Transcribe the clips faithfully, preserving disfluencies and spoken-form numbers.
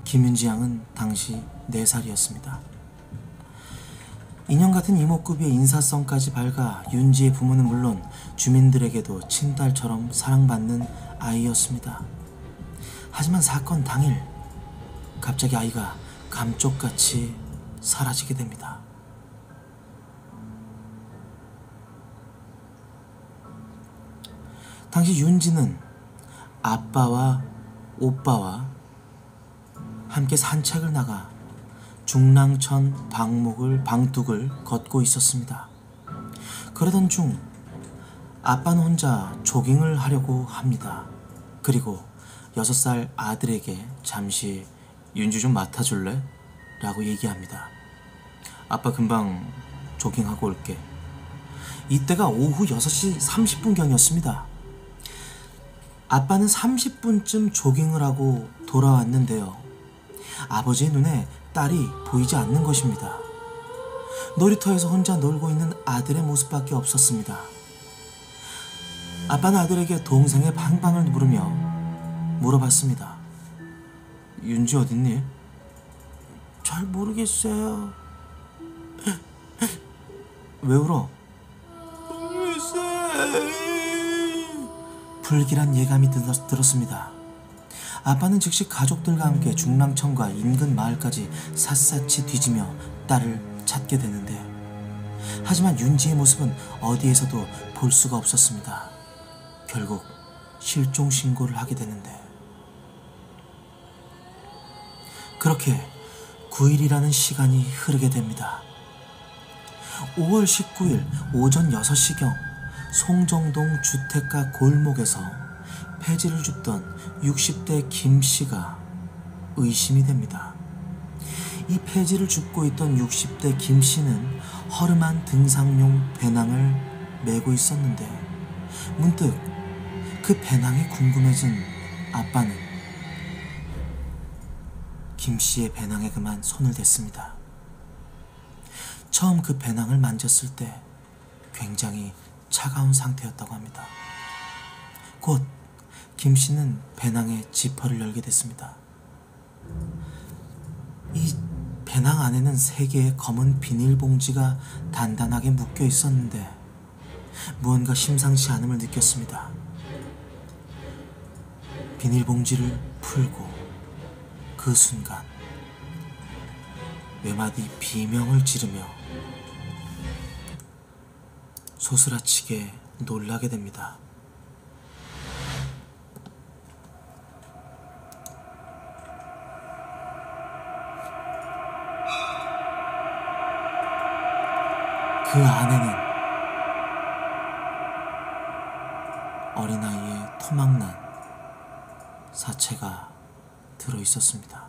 김윤지 양은 당시 네 살이었습니다. 인형 같은 이목구비의 인사성까지 밝아 윤지의 부모는 물론 주민들에게도 친딸처럼 사랑받는 아이였습니다. 하지만 사건 당일 갑자기 아이가 감쪽같이 사라지게 됩니다. 당시 윤지는 아빠와 오빠와 함께 산책을 나가 중랑천 방목을 방둑을 걷고 있었습니다. 그러던 중 아빠는 혼자 조깅을 하려고 합니다. 그리고 여섯 살 아들에게 잠시 윤지 좀 맡아줄래? 라고 얘기합니다. 아빠 금방 조깅하고 올게. 이때가 오후 여섯 시 삼십 분경이었습니다. 아빠는 삼십 분쯤 조깅을 하고 돌아왔는데요. 아버지의 눈에 딸이 보이지 않는 것입니다. 놀이터에서 혼자 놀고 있는 아들의 모습밖에 없었습니다. 아빠는 아들에게 동생의 방방을 물으며 물어봤습니다. 윤지 어딨니? 잘 모르겠어요. 왜 울어? 불길한 예감이 들었습니다. 아빠는 즉시 가족들과 함께 중랑천과 인근 마을까지 샅샅이 뒤지며 딸을 찾게 되는데, 하지만 윤지의 모습은 어디에서도 볼 수가 없었습니다. 결국 실종 신고를 하게 되는데, 그렇게 구 일이라는 시간이 흐르게 됩니다. 오월 십구일 오전 여섯 시경 송정동 주택가 골목에서 폐지를 줍던 육십 대 김씨가 의심이 됩니다. 이 폐지를 줍고 있던 육십 대 김씨는 허름한 등산용 배낭을 메고 있었는데, 문득 그 배낭이 궁금해진 아빠는 김씨의 배낭에 그만 손을 댔습니다. 처음 그 배낭을 만졌을 때 굉장히 차가운 상태였다고 합니다. 곧 김씨는 배낭의 지퍼를 열게 됐습니다. 이 배낭 안에는 세 개의 검은 비닐봉지가 단단하게 묶여 있었는데 무언가 심상치 않음을 느꼈습니다. 비닐봉지를 풀고 그 순간 외마디 비명을 지르며 소스라치게 놀라게 됩니다. 그 안에는 어린아이의 토막난 사체가 들어있었습니다.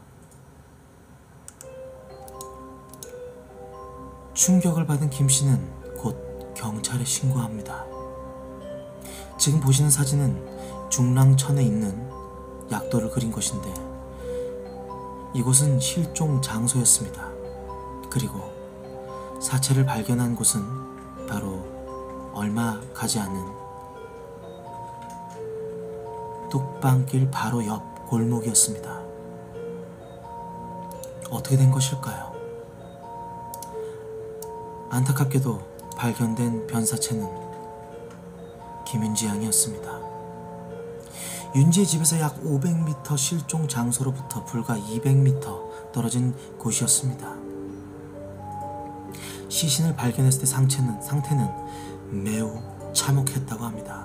충격을 받은 김씨는 곧 경찰에 신고합니다. 지금 보시는 사진은 중랑천에 있는 약도를 그린 것인데, 이곳은 실종 장소였습니다. 그리고 사체를 발견한 곳은 바로 얼마 가지 않은 뚝방길 바로 옆 골목이었습니다. 어떻게 된 것일까요? 안타깝게도 발견된 변사체는 김윤지 양이었습니다. 윤지의 집에서 약 오백 미터 실종 장소로부터 불과 이백 미터 떨어진 곳이었습니다. 시신을 발견했을 때 상체는, 상태는 매우 참혹했다고 합니다.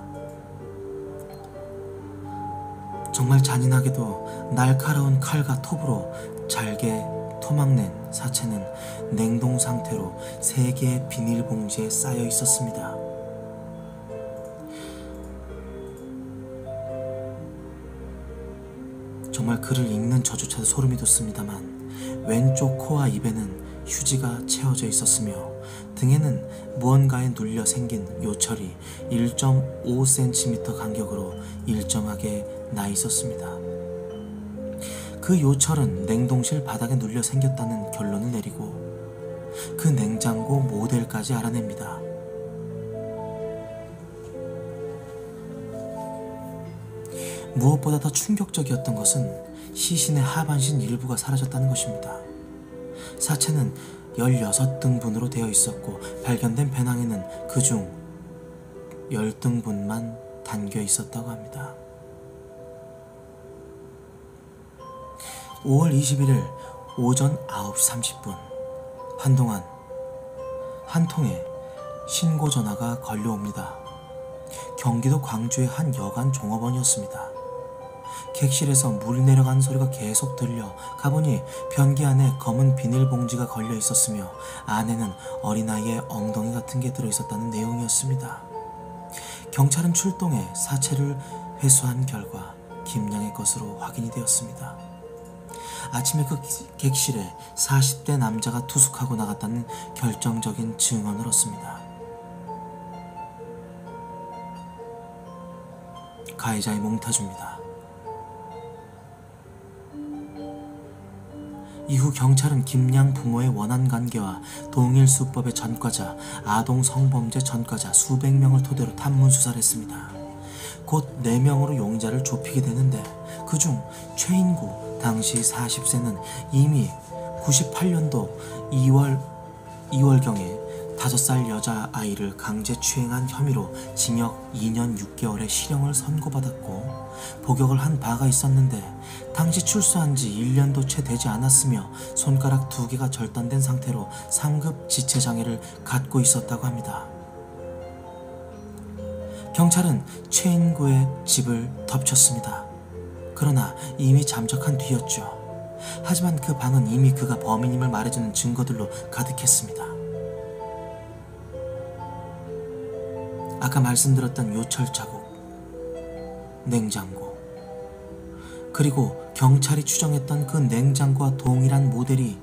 정말 잔인하게도 날카로운 칼과 톱으로 잘게 토막낸 사체는 냉동 상태로 세 개의 비닐봉지에 쌓여 있었습니다. 정말 글을 읽는 저조차도 소름이 돋습니다만, 왼쪽 코와 입에는 휴지가 채워져 있었으며 등에는 무언가에 눌려 생긴 요철이 일 점 오 센티미터 간격으로 일정하게 나 있었습니다. 그 요철은 냉동실 바닥에 눌려 생겼다는 결론을 내리고 그 냉장고 모델까지 알아냅니다. 무엇보다 더 충격적이었던 것은 시신의 하반신 일부가 사라졌다는 것입니다. 사체는 열여섯 등분으로 되어 있었고 발견된 배낭에는 그중 십 등분만 담겨 있었다고 합니다. 오월 이십일일 오전 아홉 시 삼십 분 한동안 한 통의 신고 전화가 걸려옵니다. 경기도 광주의 한 여관 종업원이었습니다. 객실에서 물 내려가는 소리가 계속 들려 가보니 변기 안에 검은 비닐봉지가 걸려 있었으며 안에는 어린아이의 엉덩이 같은 게 들어있었다는 내용이었습니다. 경찰은 출동해 사체를 회수한 결과 김양의 것으로 확인이 되었습니다. 아침에 그 객실에 사십 대 남자가 투숙하고 나갔다는 결정적인 증언을 얻습니다. 가해자의 몽타주입니다. 이후 경찰은 김양 부모의 원한 관계와 동일수법의 전과자, 아동 성범죄 전과자 수백 명을 토대로 탐문 수사를 했습니다. 곧 네 명으로 용의자를 좁히게 되는데 그중 최인구 당시 사십 세는 이미 구십팔 년도 이월, 이월경에 다섯 살 여자아이를 강제 추행한 혐의로 징역 이 년 육 개월의 실형을 선고받았고 복역을 한 바가 있었는데 당시 출소한 지 일 년도 채 되지 않았으며 손가락 두 개가 절단된 상태로 상급 지체장애를 갖고 있었다고 합니다. 경찰은 최인구의 집을 덮쳤습니다. 그러나 이미 잠적한 뒤였죠. 하지만 그 방은 이미 그가 범인임을 말해주는 증거들로 가득했습니다. 아까 말씀드렸던 요철 자국, 냉장고, 그리고 경찰이 추정했던 그 냉장고와 동일한 모델이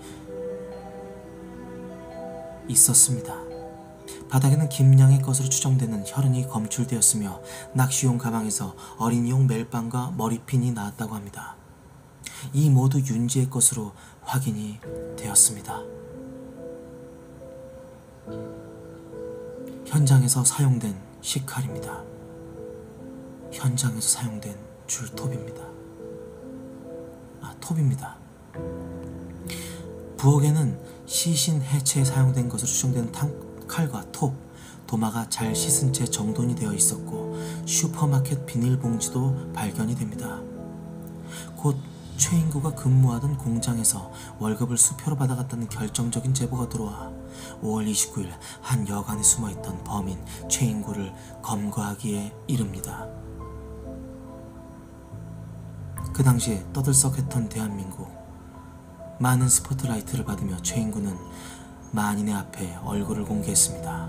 있었습니다. 바닥에는 김양의 것으로 추정되는 혈흔이 검출되었으며 낚시용 가방에서 어린이용 멜빵과 머리핀이 나왔다고 합니다. 이 모두 윤지의 것으로 확인이 되었습니다. 현장에서 사용된 식칼입니다. 현장에서 사용된 줄톱입니다. 아, 톱입니다. 부엌에는 시신 해체에 사용된 것으로 추정되는 칼과 톱, 도마가 잘 씻은 채 정돈이 되어 있었고 슈퍼마켓 비닐봉지도 발견이 됩니다. 곧 최인구가 근무하던 공장에서 월급을 수표로 받아갔다는 결정적인 제보가 들어와 오월 이십구일 한 여관에 숨어있던 범인 최인구를 검거하기에 이릅니다. 그 당시에 떠들썩했던 대한민국, 많은 스포트라이트를 받으며 최인구는 만인의 앞에 얼굴을 공개했습니다.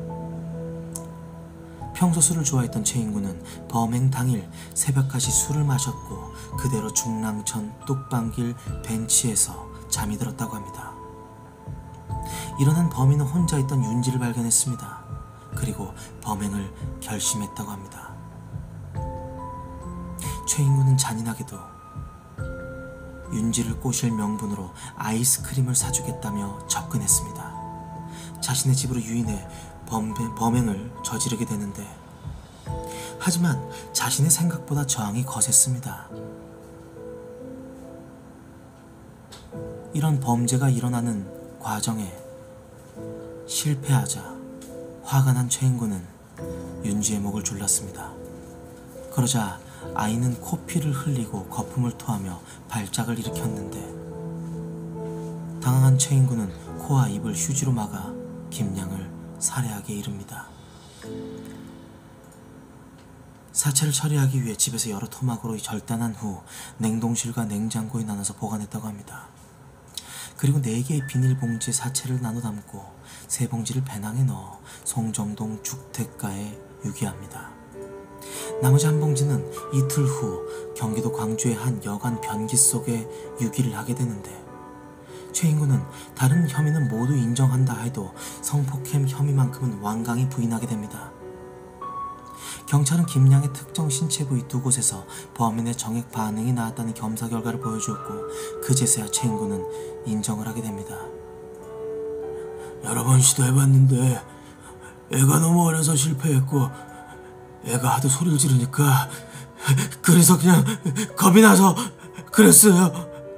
평소 술을 좋아했던 최인구는 범행 당일 새벽까지 술을 마셨고 그대로 중랑천 뚝방길 벤치에서 잠이 들었다고 합니다. 일어난 범인은 혼자 있던 윤지를 발견했습니다. 그리고 범행을 결심했다고 합니다. 최인구는 잔인하게도 윤지를 꼬실 명분으로 아이스크림을 사주겠다며 접근했습니다. 자신의 집으로 유인해 범행, 범행을 저지르게 되는데 하지만 자신의 생각보다 저항이 거셌습니다. 이런 범죄가 일어나는 과정에 실패하자 화가 난 최인구는 윤지의 목을 졸랐습니다. 그러자 아이는 코피를 흘리고 거품을 토하며 발작을 일으켰는데 당황한 최인구는 코와 입을 휴지로 막아 김양을 살해하게 이릅니다. 사체를 처리하기 위해 집에서 여러 토막으로 절단한 후 냉동실과 냉장고에 나눠서 보관했다고 합니다. 그리고 네 개의 비닐봉지에 사체를 나눠 담고 세 봉지를 배낭에 넣어 송정동 주택가에 유기합니다. 나머지 한 봉지는 이틀 후 경기도 광주의 한 여관 변기 속에 유기를 하게 되는데 최인구는 다른 혐의는 모두 인정한다 해도 성폭행 혐의만큼은 완강히 부인하게 됩니다. 경찰은 김양의 특정 신체 부위 두 곳에서 범인의 정액 반응이 나왔다는 검사 결과를 보여주었고 그제서야 최인구는 인정을 하게 됩니다. 여러 번 시도해봤는데 애가 너무 어려서 실패했고 애가 하도 소리를 지르니까 그래서 그냥 겁이 나서 그랬어요.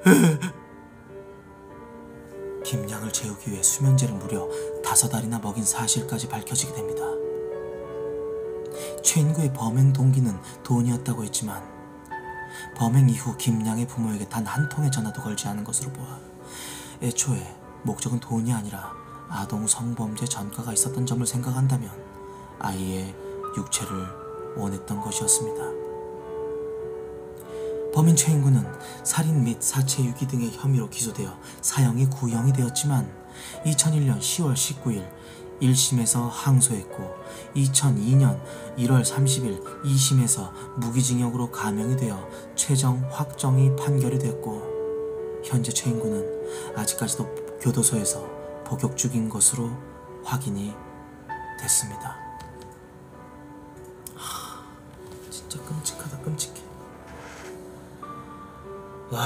김양을 재우기 위해 수면제를 무려 다섯 알이나 먹인 사실까지 밝혀지게 됩니다. 최인구의 범행 동기는 돈이었다고 했지만 범행 이후 김양의 부모에게 단 한 통의 전화도 걸지 않은 것으로 보아 애초에 목적은 돈이 아니라 아동 성범죄 전과가 있었던 점을 생각한다면 아이의 육체를 원했던 것이었습니다. 범인 최인구는 살인 및 사체 유기 등의 혐의로 기소되어 사형이 구형이 되었지만 이천일 년 시월 십구일 일 심에서 항소했고 이천이 년 일월 삼십일 이 심에서 무기징역으로 감형이 되어 최종 확정이 판결이 됐고 현재 최인구는 아직까지도 교도소에서 복역 중인 것으로 확인이 됐습니다. 하, 진짜 끔찍하다. 끔찍해. 와.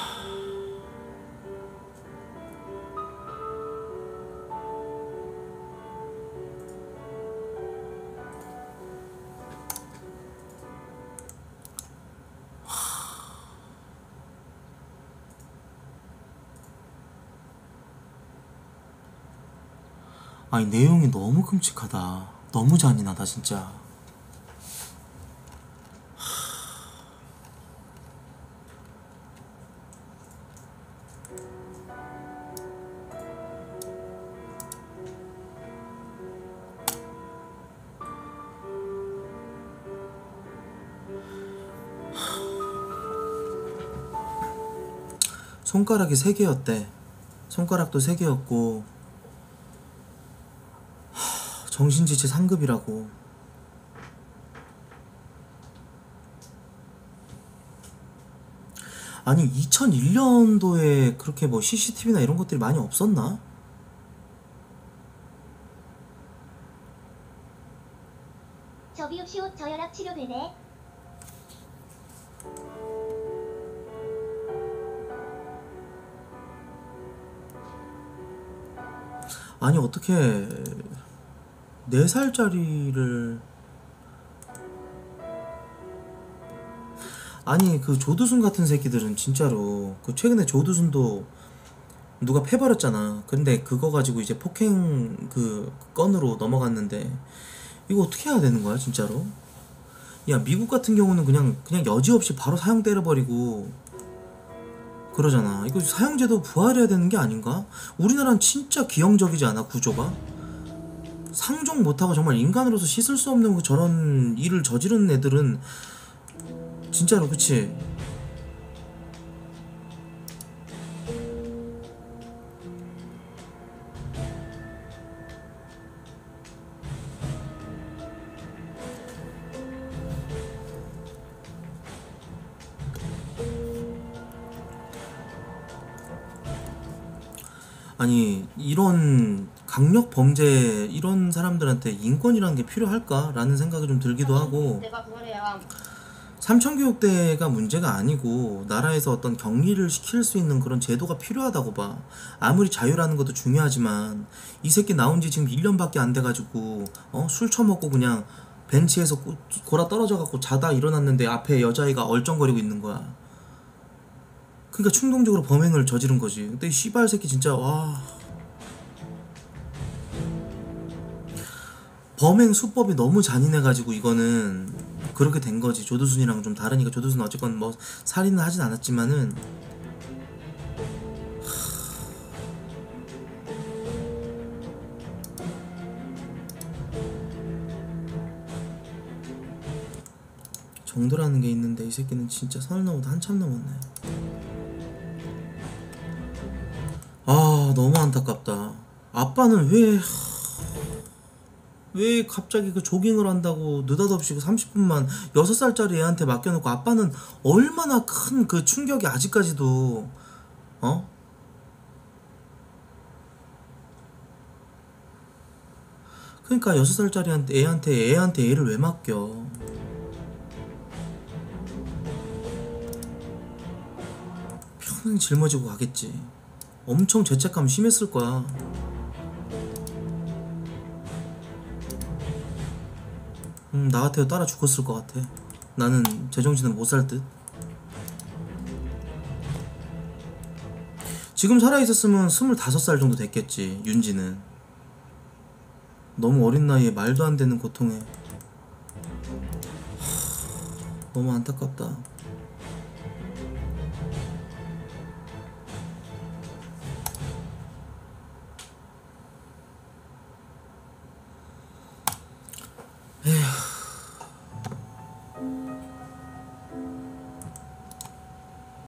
아니 내용이 너무 끔찍하다. 너무 잔인하다 진짜. 손가락이 세 개였대. 손가락도 세 개였고 정신지체 상급이라고. 아니 이천일 년도에 그렇게 뭐 씨씨티비나 이런 것들이 많이 없었나? 저 비읍시옷 저혈압 치료되네. 아니 어떻게 네 살짜리를 아니 그 조두순 같은 새끼들은 진짜로 그 최근에 조두순도 누가 패버렸잖아. 근데 그거 가지고 이제 폭행 그 건으로 넘어갔는데 이거 어떻게 해야 되는 거야 진짜로? 야 미국 같은 경우는 그냥 그냥 여지없이 바로 사형 때려버리고 그러잖아. 이거 사형제도 부활해야 되는 게 아닌가? 우리나라는 진짜 기형적이지 않아 구조가? 상종 못하고 정말 인간으로서 씻을 수 없는 그 저런 일을 저지른 애들은 진짜로 그치? 아니 이런 강력 범죄 이런 사람들한테 인권이라는 게 필요할까? 라는 생각이 좀 들기도 하고 삼천교육대가 문제가 아니고 나라에서 어떤 격리를 시킬 수 있는 그런 제도가 필요하다고 봐. 아무리 자유라는 것도 중요하지만 이 새끼 나온 지 지금 일 년밖에 안 돼가지고 어? 술 처먹고 그냥 벤치에서 골아 떨어져갖고 자다 일어났는데 앞에 여자아이가 얼쩡거리고 있는 거야. 그러니까 충동적으로 범행을 저지른 거지. 근데 이 씨발 새끼 진짜 와. 범행 수법이 너무 잔인해가지고 이거는 그렇게 된 거지. 조두순이랑 좀 다르니까. 조두순은 어쨌건 뭐 살인은 하진 않았지만은 정도라는 게 있는데 이 새끼는 진짜 선을 넘어도 한참 넘었네. 아 너무 안타깝다. 아빠는 왜 왜 갑자기 그 조깅을 한다고 느닷없이 그 삼십 분만 여섯 살짜리 애한테 맡겨놓고 아빠는 얼마나 큰 그 충격이 아직까지도 어? 그러니까 여섯 살짜리 애한테 애한테 애를 왜 맡겨? 평생 짊어지고 가겠지. 엄청 죄책감 심했을 거야. 음, 나 같아도 따라 죽었을 것 같아. 나는 제정신으로 못 살 듯. 지금 살아있었으면 스물다섯 살 정도 됐겠지. 윤지는 너무 어린 나이에 말도 안 되는 고통에 하... 너무 안타깝다.